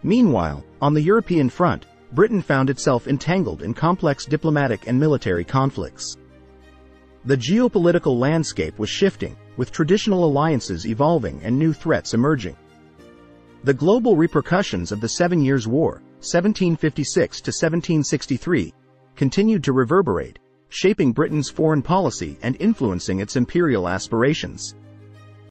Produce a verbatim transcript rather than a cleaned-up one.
Meanwhile, on the European front, Britain found itself entangled in complex diplomatic and military conflicts. The geopolitical landscape was shifting, with traditional alliances evolving and new threats emerging. The global repercussions of the Seven Years' War, seventeen fifty-six to seventeen sixty-three, continued to reverberate, shaping Britain's foreign policy and influencing its imperial aspirations.